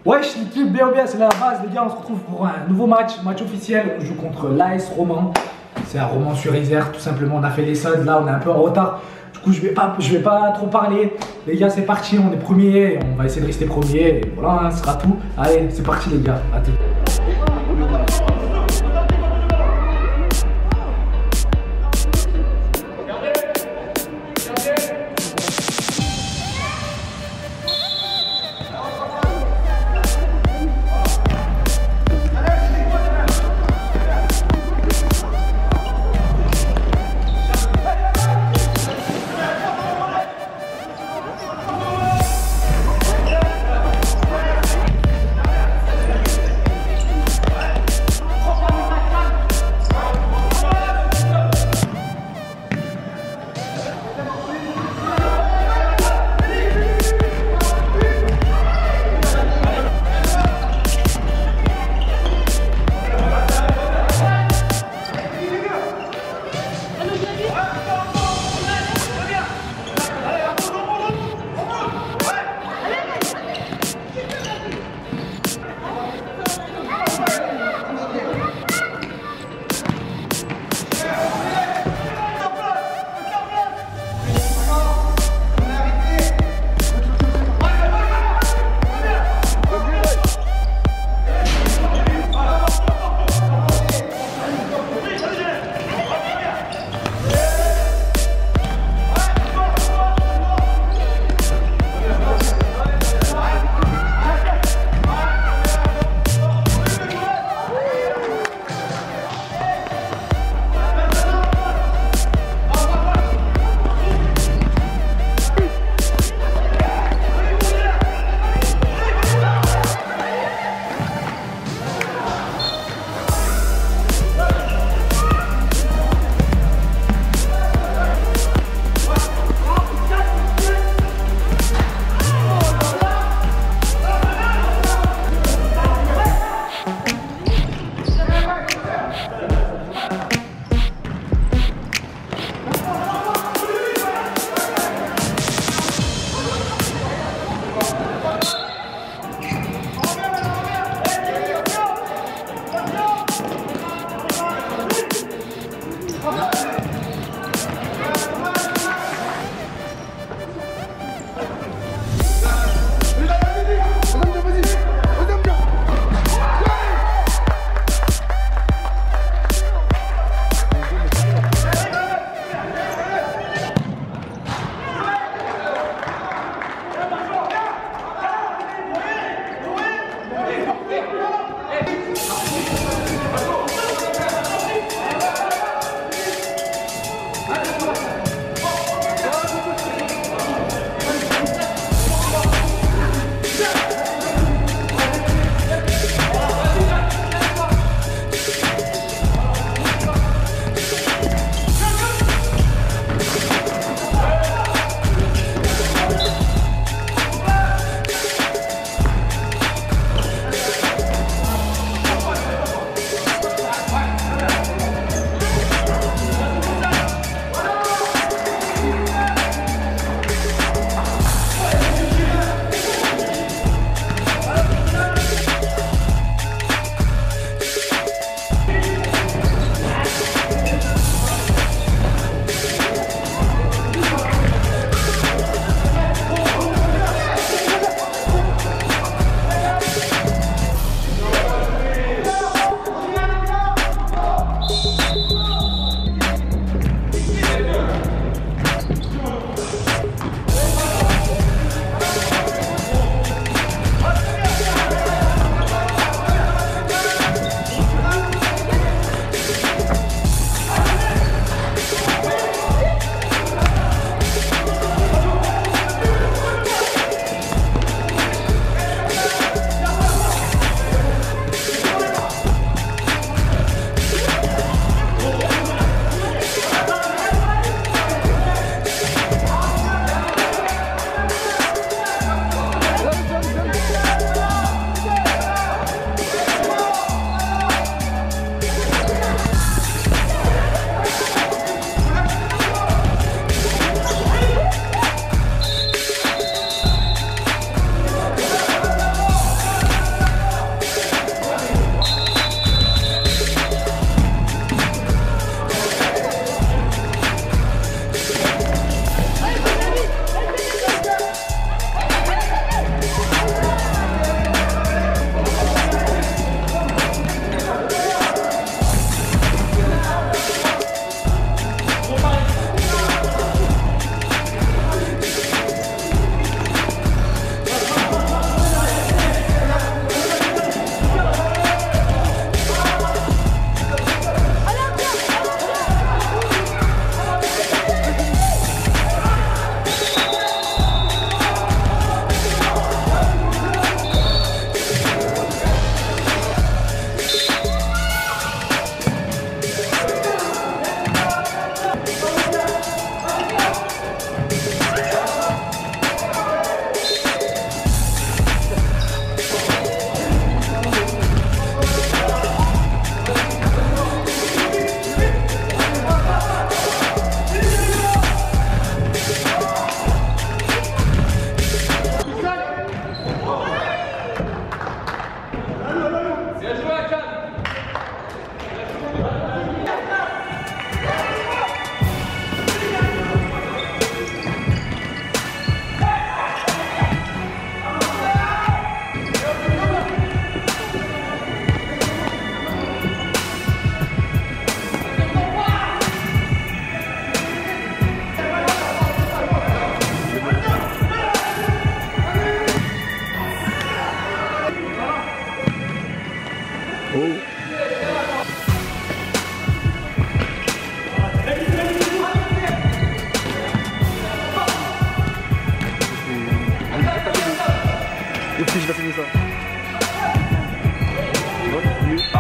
Wesh l'équipe BOB, c'est la base les gars, on se retrouve pour un nouveau match officiel. On joue contre l'AS Romans. C'est un Romans-sur-Isère, tout simplement. On a fait les soldes, là on est un peu en retard. Du coup je vais pas trop parler. Les gars c'est parti, on est premiers, on va essayer de rester premiers. Et voilà, hein, ce sera tout. Allez, c'est parti les gars, à tout. vu ça. Bonne nuit.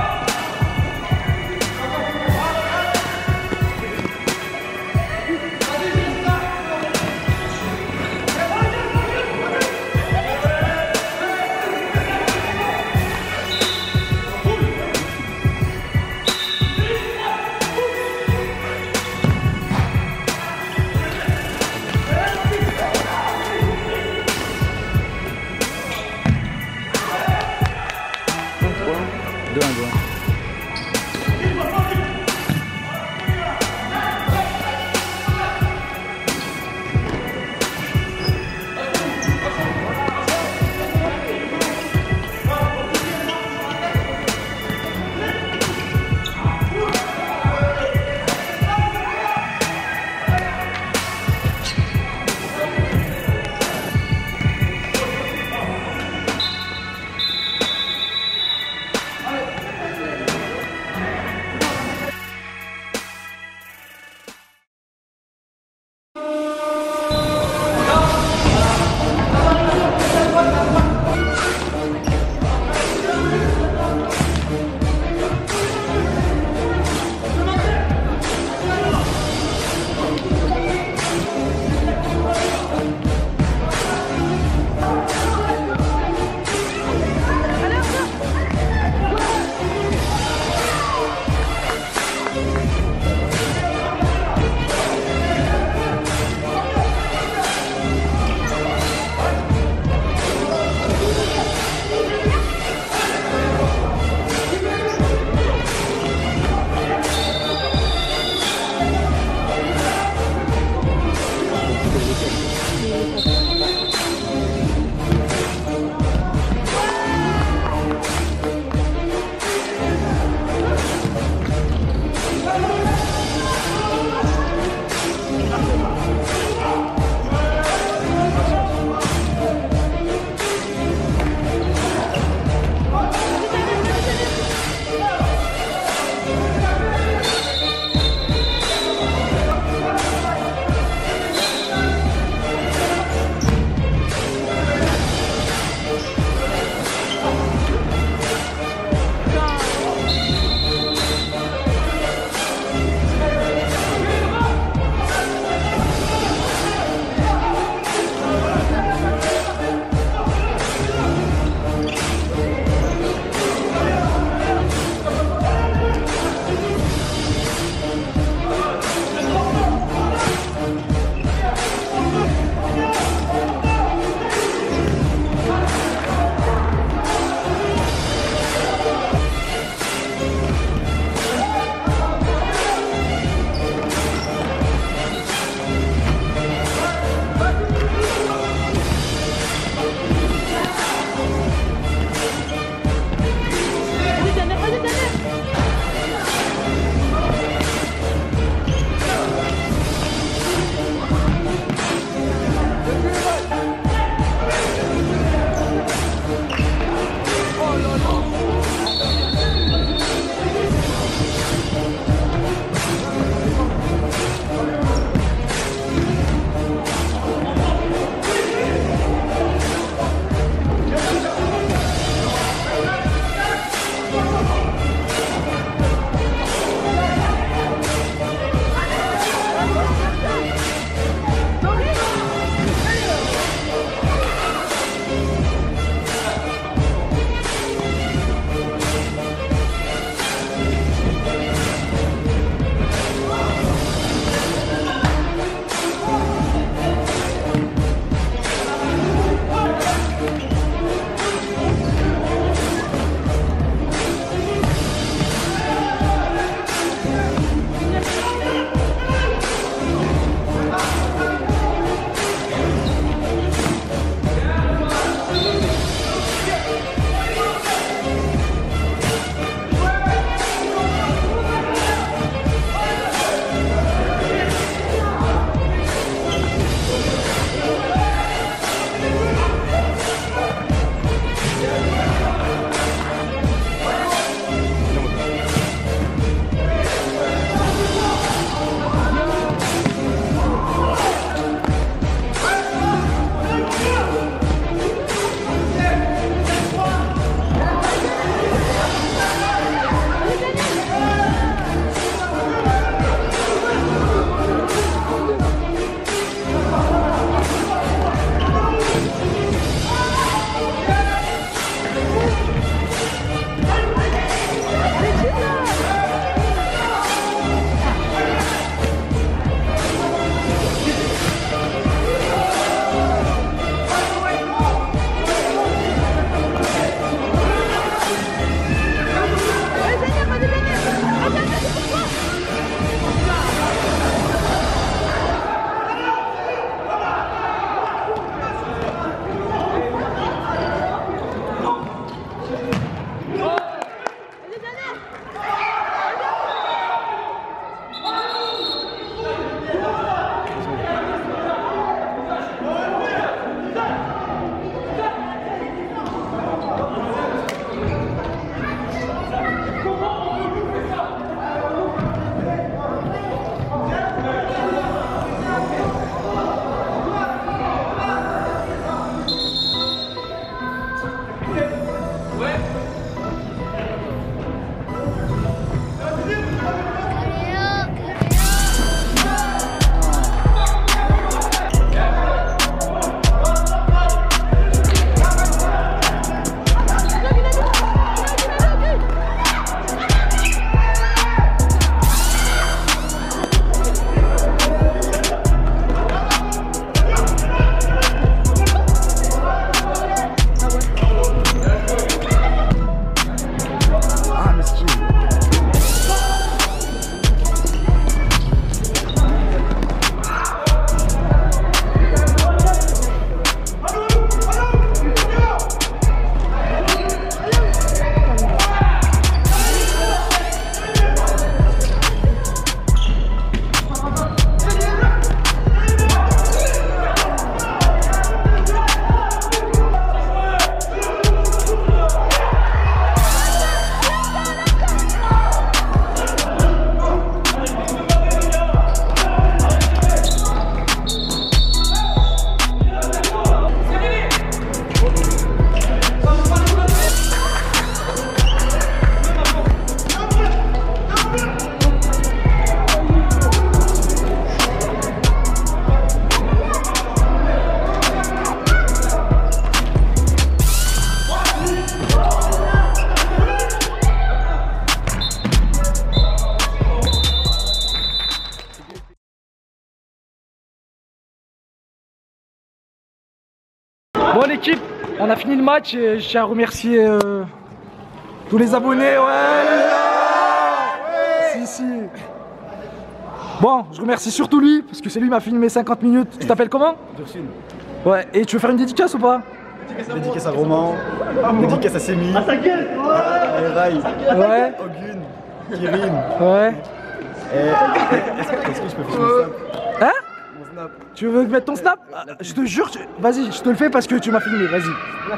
bonne équipe. On a fini le match et je tiens à remercier tous les abonnés. Ouais, les gars. Si. Bon, je remercie surtout lui parce que c'est lui qui m'a filmé 50 minutes. Tu t'appelles comment? Dursun. Ouais, et tu veux faire une dédicace ou pas? Dédicace à Roman, dédicace à Semi, à Rai, Ouais. Ogun, Kirin. Ouais. Est-ce que je peux faire mon snap? Hein? Mon snap. Tu veux mettre ton snap? Je te jure, vas-y, je te le fais parce que tu m'as filmé, vas-y.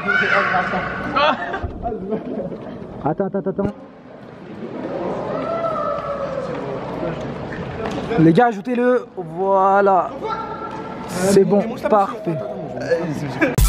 Attends. Les gars, ajoutez-le. Voilà. C'est bon, parfait.